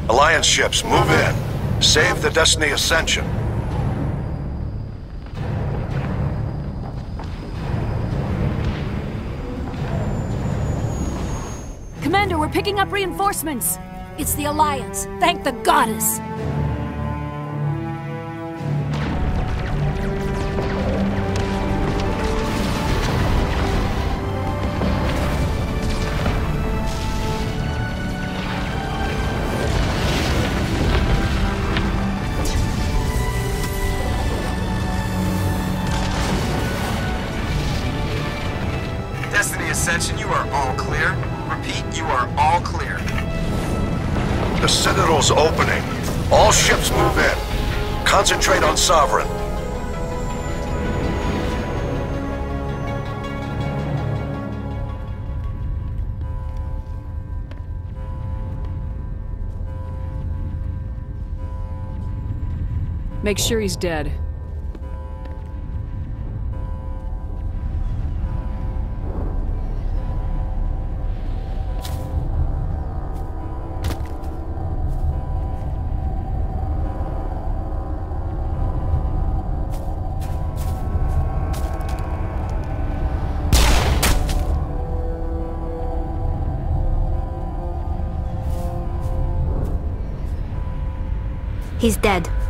Alliance ships, move in. Save the Destiny Ascension. Commander, we're picking up reinforcements. It's the Alliance. Thank the goddess. Destiny Ascension, you are all clear. Repeat, you are all clear. The Citadel's opening. All ships move in. Concentrate on Sovereign. Make sure he's dead. He's dead.